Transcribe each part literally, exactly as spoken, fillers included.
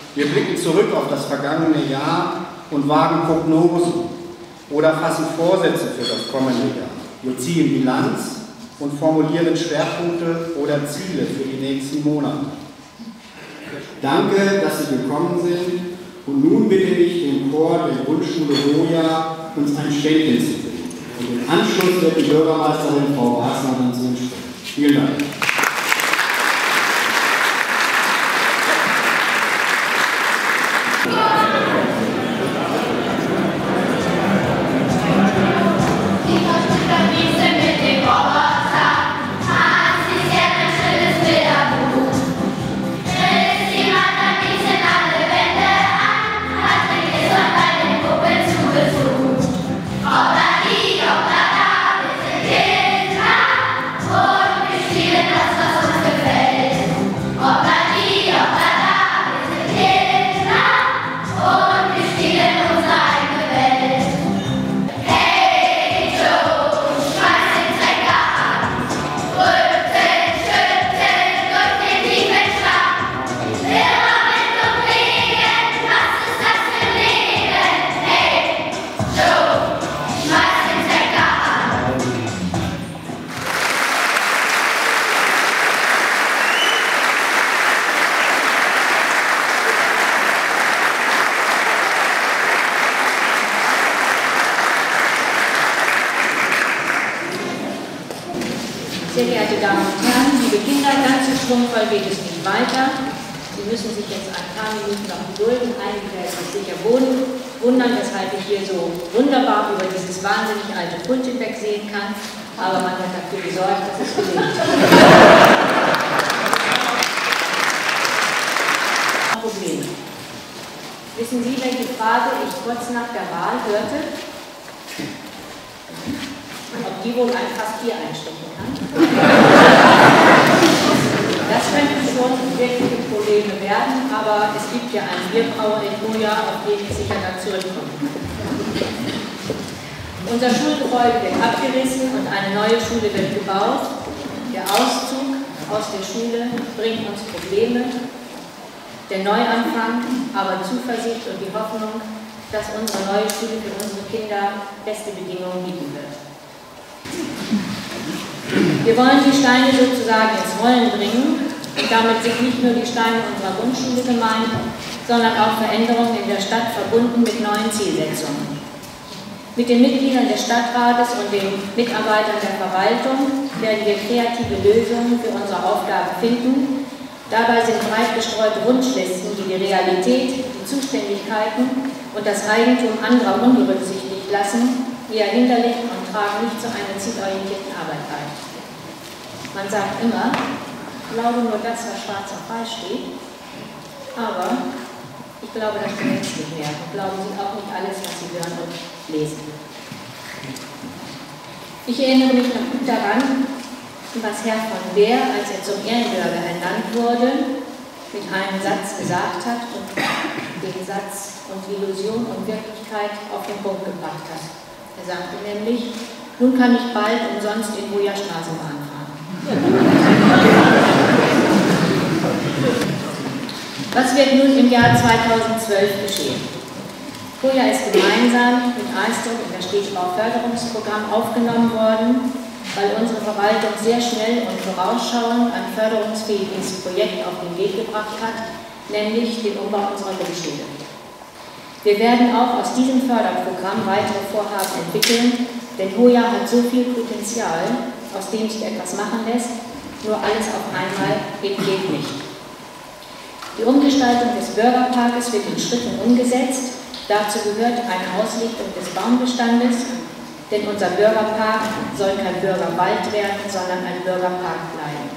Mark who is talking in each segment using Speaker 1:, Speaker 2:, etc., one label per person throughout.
Speaker 1: Wir blicken zurück auf das vergangene Jahr und wagen Prognosen oder fassen Vorsätze für das kommende Jahr. Wir ziehen Bilanz und formulieren Schwerpunkte oder Ziele für die nächsten Monate. Danke, dass Sie gekommen sind, und nun bitte ich den Chor der Grundschule Hoya, uns ein Ständchen zu bringen. Und im Anschluss wird die Bürgermeisterin Frau Basler dann zu uns sprechen. Vielen Dank.
Speaker 2: Sehr geehrte Damen und Herren, liebe Kinder, ganz so schwungvoll geht es nicht weiter. Sie müssen sich jetzt ein paar Minuten noch gedulden. Einige werden sich sicher wundern, weshalb ich hier so wunderbar über dieses wahnsinnig alte Pult hinwegsehen kann. Aber man hat dafür gesorgt, dass es gelingt. Probleme. Wissen Sie, welche Frage ich kurz nach der Wahl hörte? Ob die wohl ein fast Bier einstecken kann? Das könnten schon wirkliche Probleme werden, aber es gibt ja einen Bierbrauer in Hoya, auf den ich sicher dann zurückkomme. Unser Schulgebäude wird abgerissen und eine neue Schule wird gebaut. Der Auszug aus der Schule bringt uns Probleme, der Neuanfang, aber Zuversicht und die Hoffnung, dass unsere neue Schule für unsere Kinder beste Bedingungen bieten wird. Wir wollen die Steine sozusagen ins Rollen bringen, und damit sind nicht nur die Steine unserer Grundschule gemeint, sondern auch Veränderungen in der Stadt verbunden mit neuen Zielsetzungen. Mit den Mitgliedern des Stadtrates und den Mitarbeitern der Verwaltung werden wir kreative Lösungen für unsere Aufgaben finden. Dabei sind breit gestreute Wunschlisten, die die Realität, die Zuständigkeiten und das Eigentum anderer unberücksichtigt lassen, eher hinderlich und tragen nicht zu einer zielorientierten Arbeit bei. Man sagt immer, glaube nur das, was schwarz auf weiß steht, aber ich glaube das stimmt jetzt nicht mehr. Und glauben Sie auch nicht alles, was Sie hören und lesen. Ich erinnere mich noch gut daran, was Herr von Beer, als er zum Ehrenbürger ernannt wurde, mit einem Satz gesagt hat und den Satz und Illusion und Wirklichkeit auf den Punkt gebracht hat. Er sagte nämlich, nun kann ich bald umsonst in Hoya Straßenbahn fahren. Was wird nun im Jahr zweitausendzwölf geschehen? Hoya ist gemeinsam mit Eisdruck in das Städtebauförderungsprogramm aufgenommen worden, weil unsere Verwaltung sehr schnell und vorausschauend ein förderungsfähiges Projekt auf den Weg gebracht hat, nämlich den Umbau unserer Grundschule. Wir werden auch aus diesem Förderprogramm weitere Vorhaben entwickeln, denn Hoya hat so viel Potenzial, aus dem sich etwas machen lässt, nur alles auf einmal geht nicht. Die Umgestaltung des Bürgerparkes wird in Schritten umgesetzt. Dazu gehört eine Auslichtung des Baumbestandes, denn unser Bürgerpark soll kein Bürgerwald werden, sondern ein Bürgerpark bleiben.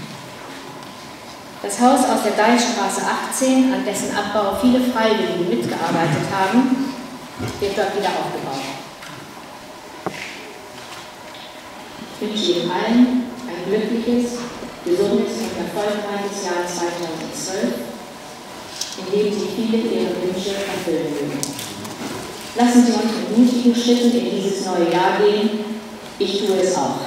Speaker 2: Das Haus aus der Deichstraße achtzehn, an dessen Abbau viele Freiwillige mitgearbeitet haben, wird dort wieder aufgebaut. Ich wünsche Ihnen allen ein glückliches, gesundes und erfolgreiches Jahr zweitausendzwölf, in dem Sie viele Ihrer Wünsche erfüllen mögen. Lassen Sie uns mit mutigen Schritten in dieses neue Jahr gehen. Ich tue es auch.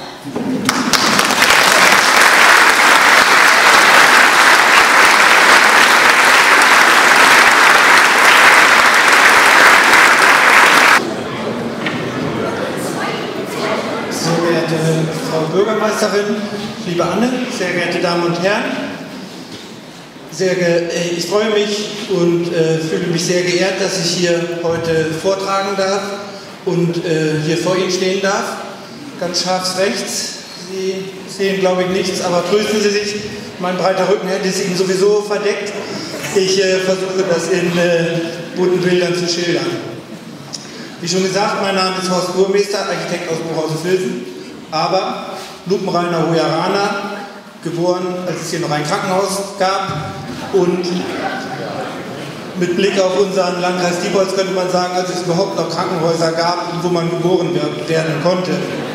Speaker 3: Bürgermeisterin, liebe Anne, sehr geehrte Damen und Herren, sehr ge ich freue mich und äh, fühle mich sehr geehrt, dass ich hier heute vortragen darf und äh, hier vor Ihnen stehen darf. Ganz scharf rechts. Sie sehen, glaube ich, nichts, aber trösten Sie sich, mein breiter Rücken hätte es Ihnen sowieso verdeckt. Ich äh, versuche das in äh, bunten Bildern zu schildern. Wie schon gesagt, mein Name ist Horst Burmester, Architekt aus Buchhause-Vilsen, aber lupenreiner Hojeraner, geboren, als es hier noch ein Krankenhaus gab, und mit Blick auf unseren Landkreis Diepholz könnte man sagen, als es überhaupt noch Krankenhäuser gab, wo man geboren werden konnte.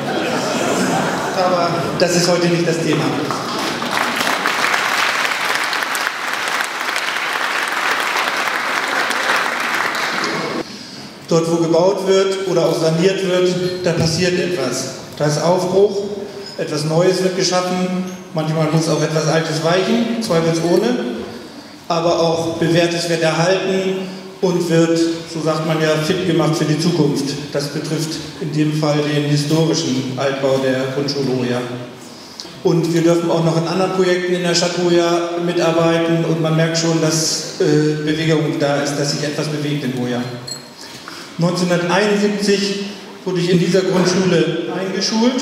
Speaker 3: Aber das ist heute nicht das Thema. Dort, wo gebaut wird oder auch saniert wird, da passiert etwas. Da ist Aufbruch, etwas Neues wird geschaffen, manchmal muss auch etwas Altes weichen, zweifelsohne, aber auch Bewährtes wird erhalten und wird, so sagt man ja, fit gemacht für die Zukunft. Das betrifft in dem Fall den historischen Altbau der Grundschule Hoya. Und wir dürfen auch noch in anderen Projekten in der Stadt Hoya mitarbeiten und man merkt schon, dass äh, Bewegung da ist, dass sich etwas bewegt in Hoya. neunzehnhunderteinundsiebzig wurde ich in dieser Grundschule eingeschult.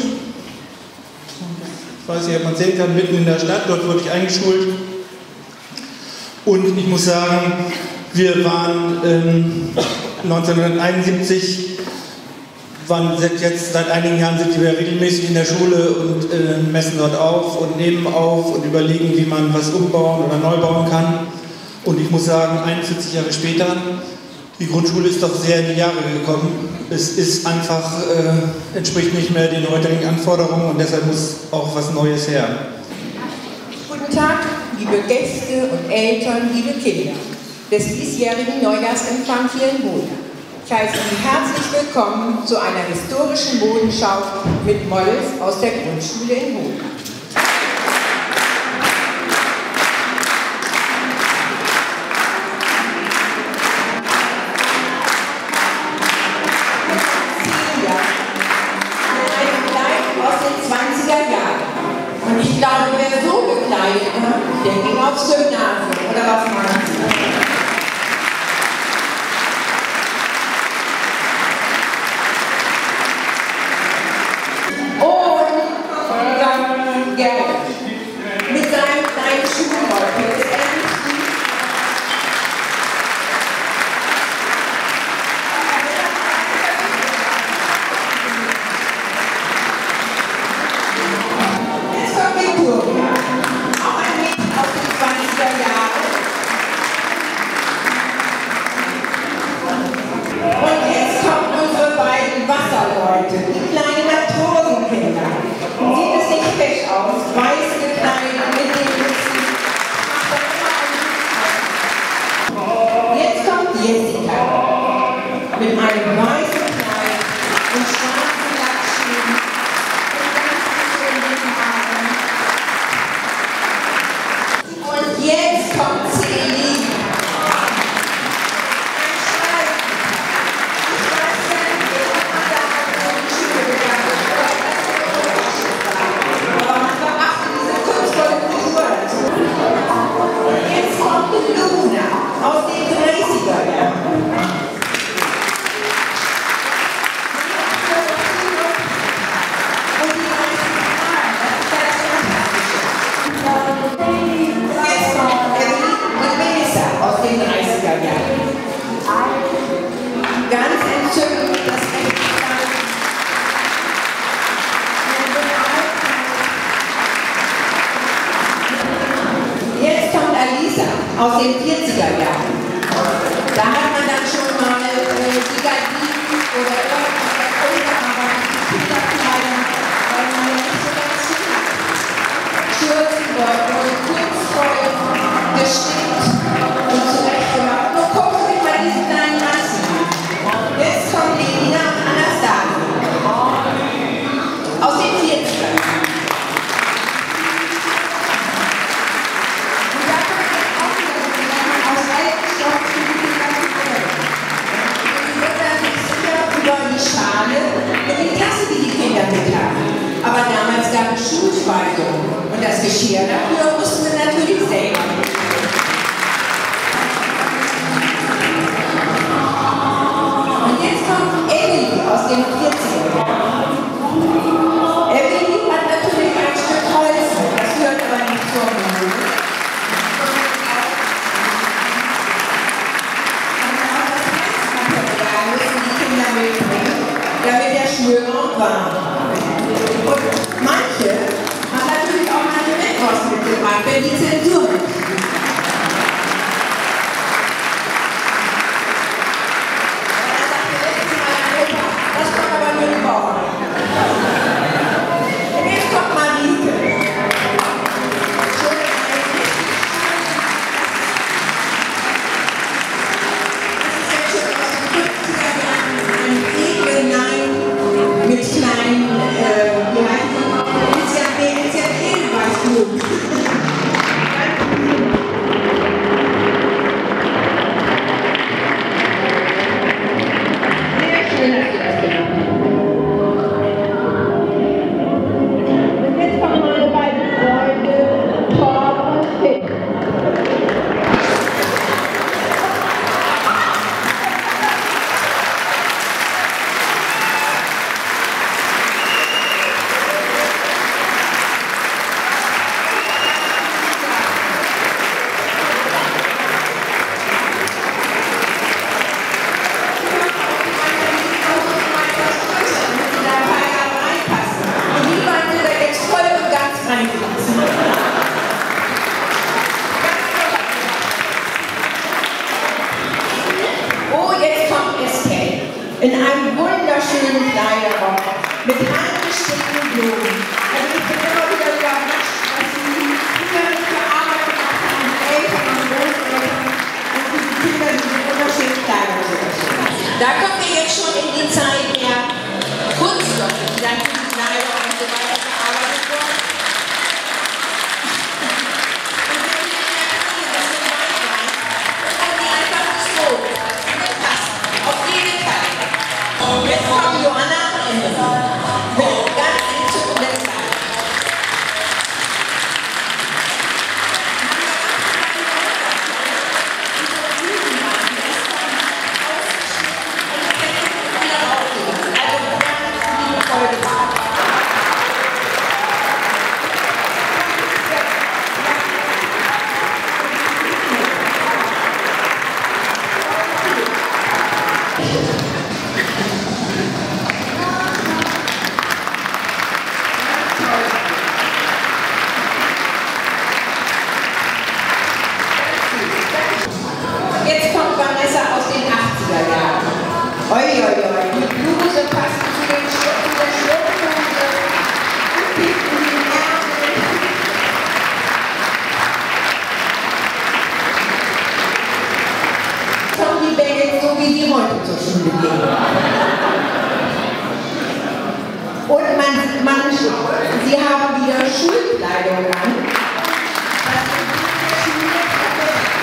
Speaker 3: Ich weiß nicht, ob man sehen kann, mitten in der Stadt, dort wurde ich eingeschult. Und ich muss sagen, wir waren ähm, neunzehnhunderteinundsiebzig, waren jetzt seit einigen Jahren sind wir regelmäßig in der Schule und äh, messen dort auf und nehmen auf und überlegen, wie man was umbauen oder neu bauen kann. Und ich muss sagen, einundvierzig Jahre später, die Grundschule ist doch sehr in die Jahre gekommen. Es ist einfach, äh, entspricht nicht mehr den heutigen Anforderungen und deshalb muss auch was Neues her.
Speaker 4: Guten Tag, liebe Gäste und Eltern, liebe Kinder des diesjährigen Neujahrsempfangs hier in Hoya. Ich heiße Sie herzlich willkommen zu einer historischen Modenschau mit Models aus der Grundschule in Hoya. Und ich glaube, wer so gekleidet hat, der ging aufs Gymnasium. Oder was meinen Sie? Und dann Gerd mit seinem kleinen Schulrock. Wasserleute, die kleinen Matrosenkinder. Sieht es nicht fesch aus, weiß gekleidet mit den Mützen. Jetzt kommt Jessica mit einem weißen Kleid und schwarzen Lackschuhen und ganz schönen Haaren. Und jetzt kommt Celine. Aus den dreißiger Jahren. Und die meisten Fragen, das ist das Fantastische. Jetzt kommt Emily und Melissa aus den dreißiger Jahren. Ganz entzückend, das Echtschein. Jetzt kommt Alisa aus den vierziger Jahren. Da hat man dann schon mal äh, die Gardinen oder irgendwas ungearbeitet, Kinderkleidung, weil man ja nicht so ganz zu hat. Schürzen wurden kunstvoll gestickt und zurechtgemacht. Nur gucken Sie mal diesen kleinen Ranzen an. Jetzt kommt Lena und Anastasia aus den vierziger Jahren. Über die Schale und die Klasse, die die Kinder mit haben. Aber damals gab es Schuhe. Geschirr. Dafür mussten wir natürlich selber. Und jetzt kommt Emily aus den vierziger Jahren. Emily hat natürlich ein Stück Holz, das gehört aber nicht zur Musik. Da müssen die Kinder mitbringen, damit der Schnürraum warm wird. Und manche haben natürlich auch eine Metwurst mitgebracht, wenn die Zensur ist. Das kommt aber nur die Woche. Und jetzt kommt Marike. Mit kleinen, äh, wie heißt die? Ist ja, ist ja Edelweißblut. Sehr schön hast du das gemacht. Und jetzt kommen meine beiden Freunde, Thor und Finn. Oh, jetzt kommt Estelle in einem wunderschönen Kleiderrock mit handgestickten Blumen. Also ich bin immer wieder überrascht, was sie früher für Arbeit gemacht haben, die Eltern und Großeltern und diese Kinder diese wunderschönen Kleider zu erstellen. Da kommen wir jetzt schon in die Zeit der Kunststoffe, die dann die Kleider und so weiter gearbeitet wurden. Jetzt kommen Johanna und Emily mit ganz entzückenden Kleidern. Also ganz liebevoll gemacht. Jetzt kommt Vanessa aus den achtziger Jahren. Oi, oi, oi. Die Bluse passt zu den Schlüpfen der Schlüpfhose. Und hinten die Ärmel. Kommen die Bälle so, wie die heute zur Schule gehen. Und man, man, sie haben wieder Schulkleidung an. Das ist in der Schule perfekt.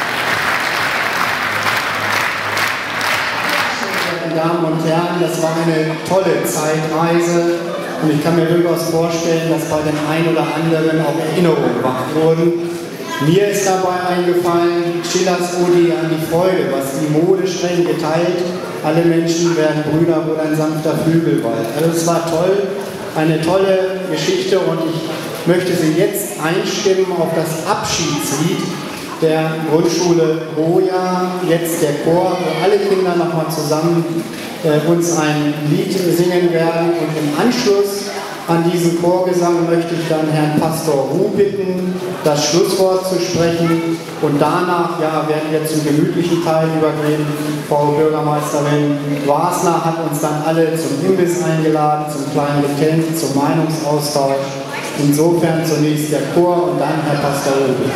Speaker 1: Meine Damen und Herren, das war eine tolle Zeitreise und ich kann mir durchaus vorstellen, dass bei dem einen oder anderen auch Erinnerungen wach wurden. Mir ist dabei eingefallen, Schillers Ode an die Freude, was die Mode streng geteilt, alle Menschen werden Brüder, wo ein sanfter Flügel weilt. Also es war toll, eine tolle Geschichte und ich möchte Sie jetzt einstimmen auf das Abschiedslied der Grundschule Roja, jetzt der Chor, wo alle Kinder nochmal zusammen äh, uns ein Lied singen werden. Und im Anschluss an diesen Chorgesang möchte ich dann Herrn Pastor Ruh bitten, das Schlusswort zu sprechen. Und danach ja, werden wir zum gemütlichen Teil übergehen. Frau Bürgermeisterin Wasner hat uns dann alle zum Imbiss eingeladen, zum kleinen Getränk, zum Meinungsaustausch. Insofern zunächst der Chor und dann Herr Pastor Ruh.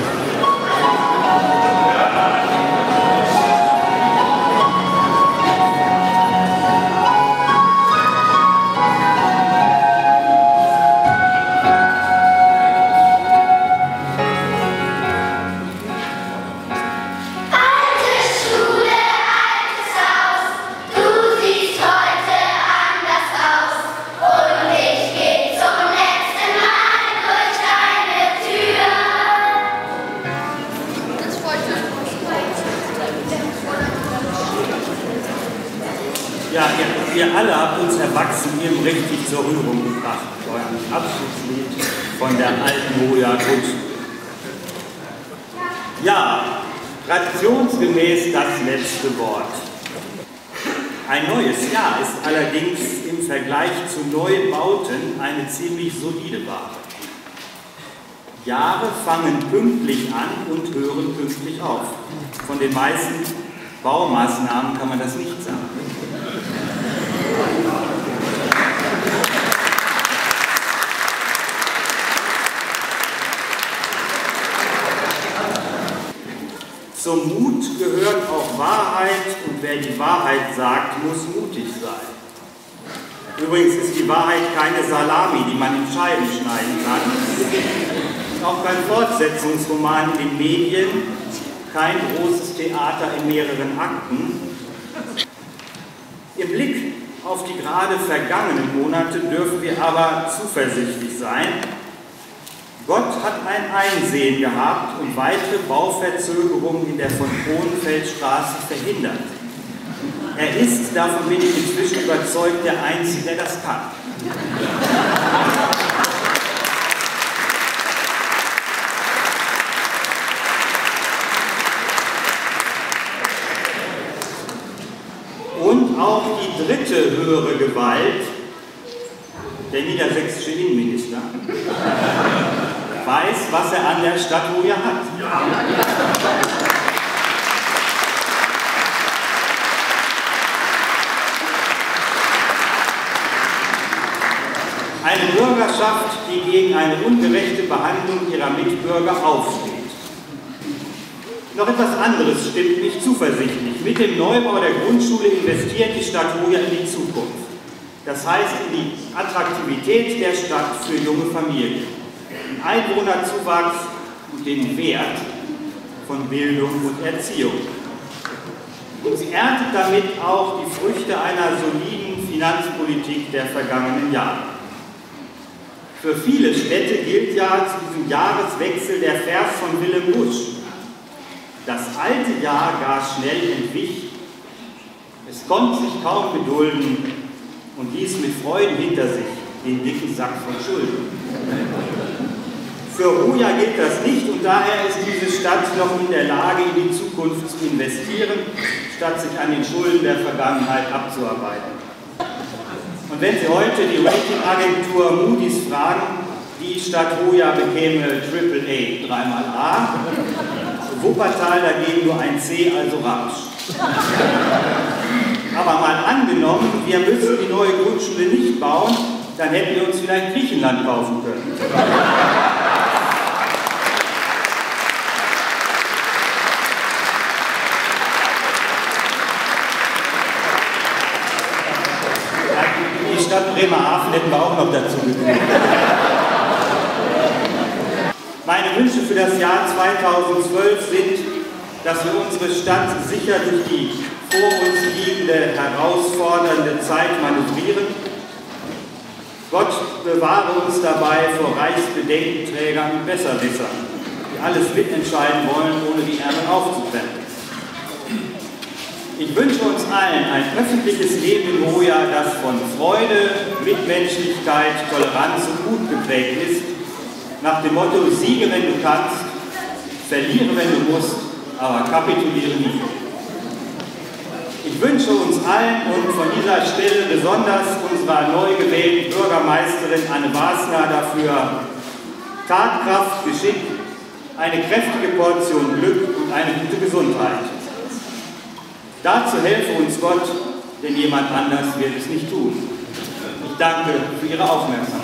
Speaker 5: Und ich geh zum letzten Mal durch deine Tür. Ihr alle habt uns Erwachsenen eben richtig zur Rührung gebracht. Euer Abschiedslied von der alten Hoya Grundschule. Ja, traditionsgemäß das letzte Wort. Ein neues Jahr ist allerdings im Vergleich zu Neubauten eine ziemlich solide Ware. Jahre fangen pünktlich an und hören pünktlich auf. Von den meisten Baumaßnahmen kann man das nicht sagen. Zum Mut gehört auch Wahrheit und wer die Wahrheit sagt, muss mutig sein. Übrigens ist die Wahrheit keine Salami, die man in Scheiben schneiden kann. Auch kein Fortsetzungsroman in den Medien, kein großes Theater in mehreren Akten. Im Blick auf die gerade vergangenen Monate dürfen wir aber zuversichtlich sein. Gott hat ein Einsehen gehabt und weitere Bauverzögerungen in der von Kronfeldstraße verhindert. Er ist, davon bin ich inzwischen überzeugt, der Einzige, der das kann. Und auch die dritte höhere Gewalt, der niedersächsische Innenminister, weiß, was er an der Stadt Hoya hat. Eine Bürgerschaft, die gegen eine ungerechte Behandlung ihrer Mitbürger aufsteht. Noch etwas anderes stimmt mich zuversichtlich. Mit dem Neubau der Grundschule investiert die Stadt Hoya in die Zukunft. Das heißt in die Attraktivität der Stadt für junge Familien, den Einwohnerzuwachs und den Wert von Bildung und Erziehung. Und sie erntet damit auch die Früchte einer soliden Finanzpolitik der vergangenen Jahre. Für viele Städte gilt ja zu diesem Jahreswechsel der Vers von Willem Busch. Das alte Jahr gar schnell entwich, es konnte sich kaum gedulden und ließ mit Freuden hinter sich den dicken Sack von Schulden. Für Hoya gilt das nicht und daher ist diese Stadt noch in der Lage, in die Zukunft zu investieren, statt sich an den Schulden der Vergangenheit abzuarbeiten. Und wenn Sie heute die Ratingagentur Moody's fragen, die Stadt Hoya bekäme Triple A, dreimal A, Wuppertal dagegen nur ein C, also Ramsch. Aber mal angenommen, wir müssen die neue Grundschule nicht bauen, dann hätten wir uns vielleicht Griechenland kaufen können. Die Stadt Bremerhaven hätten wir auch noch dazu gekriegt. Meine Wünsche für das Jahr zweitausendzwölf sind, dass wir unsere Stadt sicher durch die vor uns liegende, herausfordernde Zeit manövrieren. Gott bewahre uns dabei vor Reichsbedenkenträgern und Besserwissern, die alles mitentscheiden wollen, ohne die Ärmel aufzubrennen. Ich wünsche uns allen ein öffentliches Leben in Hoya, das von Freude, Mitmenschlichkeit, Toleranz und Mut geprägt ist, nach dem Motto, siege, wenn du kannst, verliere, wenn du musst, aber kapituliere nie. Ich wünsche uns allen und von dieser Stelle besonders unserer neu gewählten Bürgermeisterin Anne Wasner dafür Tatkraft, Geschick, eine kräftige Portion Glück und eine gute Gesundheit. Dazu helfe uns Gott, denn jemand anders wird es nicht tun. Ich danke für Ihre Aufmerksamkeit.